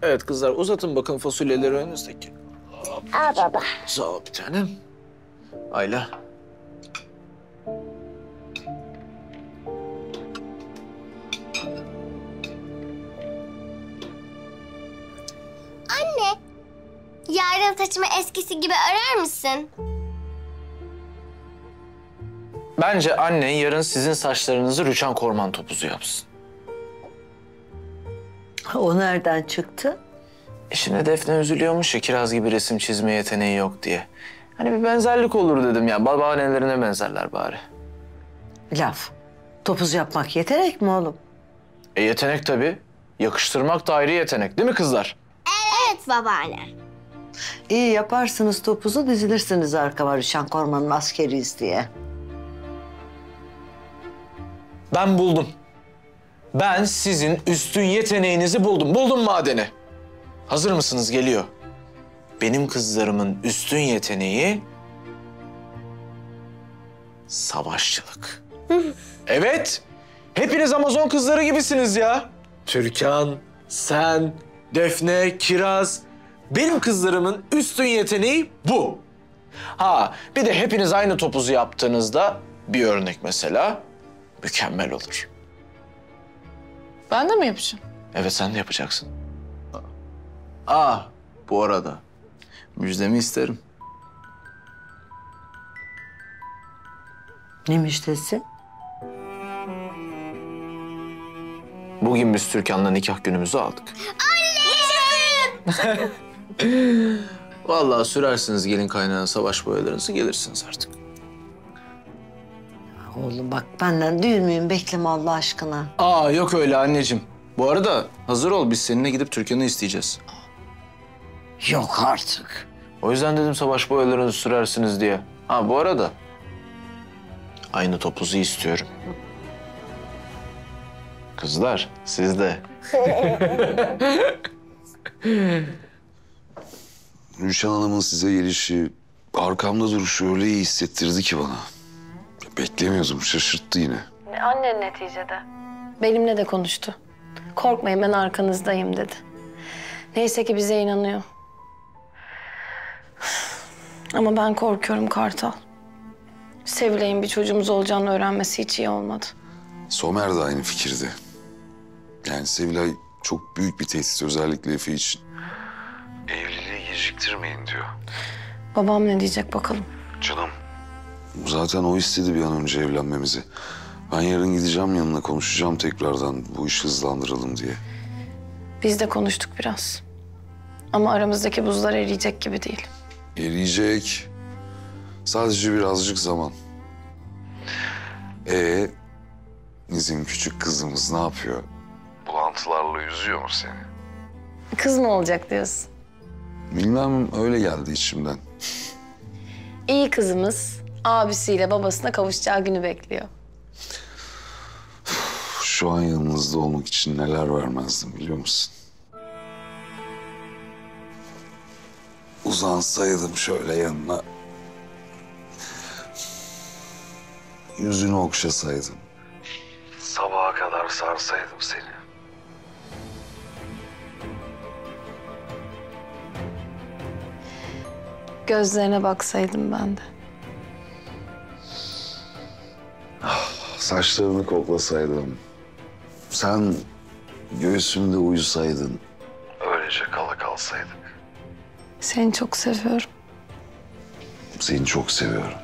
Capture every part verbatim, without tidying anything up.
Evet kızlar, uzatın bakın fasulyeleri önünüzdeki. Al baba. Sağ ol bir tanem. Ayla. Anne, yarın saçımı eskisi gibi örer misin? Bence annen yarın sizin saçlarınızı Rüçhan Korman topuzu yapsın. O nereden çıktı? E şimdi Defne üzülüyormuş ya, Kiraz gibi resim çizme yeteneği yok diye. Hani bir benzerlik olur dedim ya. Babaannelerine benzerler bari. Laf. Topuz yapmak yetenek mi oğlum? E yetenek tabii. Yakıştırmak da ayrı yetenek değil mi kızlar? Evet babaanne. İyi yaparsınız topuzu, dizilirsiniz arkama Rüçhan Korman'ın askeriyiz diye. Ben buldum. Ben sizin üstün yeteneğinizi buldum. Buldum madeni. Hazır mısınız? Geliyor. Benim kızlarımın üstün yeteneği... savaşçılık. Evet. Hepiniz Amazon kızları gibisiniz ya. Türkan, sen, Defne, Kiraz. Benim kızlarımın üstün yeteneği bu. Ha, bir de hepiniz aynı topuzu yaptığınızda bir örnek mesela mükemmel olur. Ben de mi yapacağım? Evet, sen de yapacaksın. Aa, bu arada müjdemi isterim. Ne müjdesi? Bugün biz Türkan'la nikah günümüzü aldık. Yaşasın! Vallahi sürersiniz gelin kaynağına savaş boyalarınızı, gelirsiniz artık. Oğlum bak, benden düğün müyüm bekleme Allah aşkına. Aa, yok öyle anneciğim. Bu arada hazır ol, biz seninle gidip Türkan'ı isteyeceğiz. Yok artık. O yüzden dedim savaş boyalarınızı sürersiniz diye. Ha, bu arada aynı topuzu istiyorum. Kızlar, siz de. Rüçhan Hanım'ın size gelişi, arkamda duruşu öyle iyi hissettirdi ki bana. Beklemiyordum, şaşırttı yine. Annen neticede. Benimle de konuştu. Korkmayın, ben arkanızdayım dedi. Neyse ki bize inanıyor. Ama ben korkuyorum Kartal. Sevilay'ın bir çocuğumuz olacağını öğrenmesi hiç iyi olmadı. Somer de aynı fikirde. Yani Sevilay çok büyük bir tehdit, özellikle Efe için. Evliliği geciktirmeyin diyor. Babam ne diyecek bakalım. Canım, zaten o istedi bir an önce evlenmemizi. Ben yarın gideceğim yanına, konuşacağım tekrardan bu işi hızlandıralım diye. Biz de konuştuk biraz. Ama aramızdaki buzlar eriyecek gibi değil. Eriyecek. Sadece birazcık zaman. Ee, bizim küçük kızımız ne yapıyor? Bulantılarla üzüyor mu seni? Kız mı olacak diyorsun? Bilmem, öyle geldi içimden. İyi kızımız abisiyle babasına kavuşacağı günü bekliyor. Şu an yanınızda olmak için neler vermezdim biliyor musun? Uzansaydım şöyle yanına. Yüzünü okşasaydım. Sabaha kadar sarsaydım seni. Gözlerine baksaydım ben de. Saçlarını koklasaydım. Sen göğsümde uyusaydın. Öylece kala kalsaydık. Seni çok seviyorum. Seni çok seviyorum.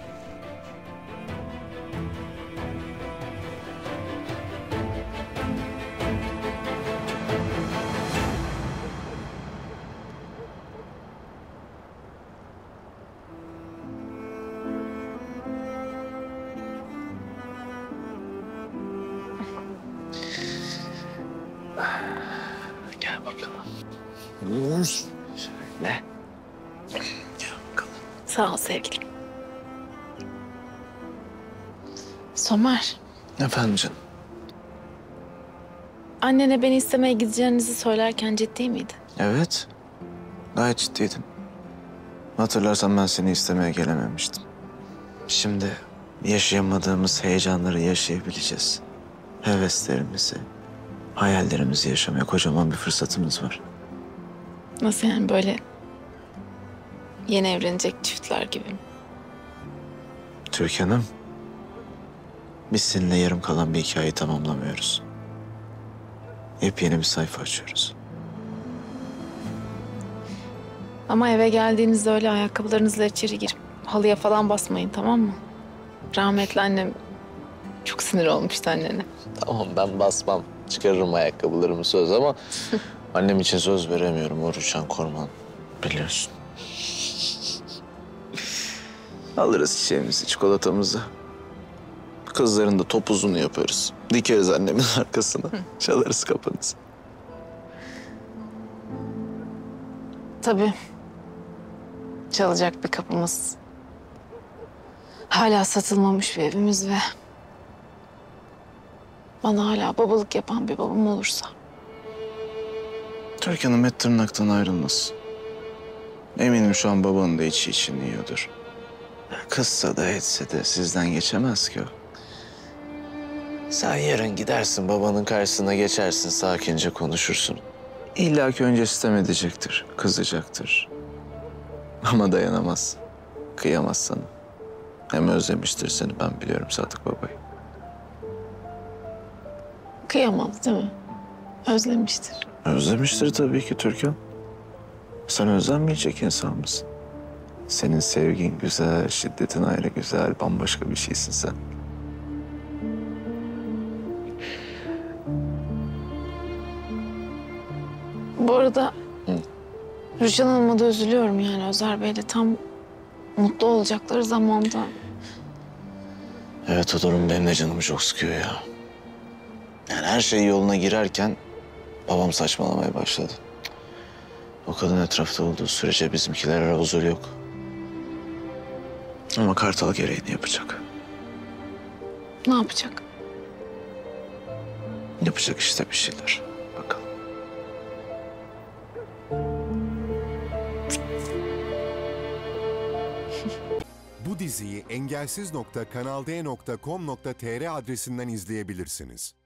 Gel bakalım. Şöyle. Gel bakalım. Sağ ol sevgilim. Somer, Efendim canım. annene beni istemeye gideceğinizi söylerken ciddi miydi? Evet. Gayet ciddiydim. Hatırlarsan ben seni istemeye gelememiştim. Şimdi yaşayamadığımız heyecanları yaşayabileceğiz. Heveslerimizi, hayallerimizi yaşamaya kocaman bir fırsatımız var. Nasıl yani, böyle yeni evlenecek çiftler gibi mi? Türkan'ım, biz seninle yarım kalan bir hikayeyi tamamlamıyoruz. Yepyeni bir sayfa açıyoruz. Ama eve geldiğinizde öyle ayakkabılarınızla içeri girip halıya falan basmayın, tamam mı? Rahmetli annem çok sinir olmuştu annene. Tamam, ben basmam. Çıkarırım ayakkabılarımı, söz, ama annem için söz veremiyorum. O Rüçhan Korman, biliyorsun. Alırız çiçeğimizi, çikolatamızı. Kızların da topuzunu yaparız. Dikeriz annemin arkasına. Çalarız kapınızı. Tabii. Çalacak bir kapımız. Hala satılmamış bir evimiz ve bana hala babalık yapan bir babam olursa. Türkan'ım et tırnaktan ayrılmaz. Eminim şu an babanın da içi için yiyordur. Kızsa da etse de sizden geçemez ki o. Sen yarın gidersin, babanın karşısına geçersin, sakince konuşursun. İlla ki önce sitem edecektir, kızacaktır. Ama dayanamaz, kıyamaz sana. Hem özlemiştir seni, ben biliyorum Sadık babayı. Kıyamaz değil mi? Özlemiştir. Özlemiştir tabii ki Türkan. Sen özlenmeyecek insan mısın? Senin sevgin güzel, şiddetin ayrı güzel, bambaşka bir şeysin sen. Bu arada Rüçhan Hanım'a da üzülüyorum yani. Özer Bey'le tam mutlu olacakları zamanda. Evet, o durum benim de canımı çok sıkıyor ya. Yani her şey yoluna girerken babam saçmalamaya başladı. O kadın etrafta olduğu sürece bizimkilere huzur yok. Ama Kartal gereğini yapacak. Ne yapacak? Yapacak işte bir şeyler. Bakalım. Bu diziyi engelsiz nokta kanal d nokta com nokta tr adresinden izleyebilirsiniz.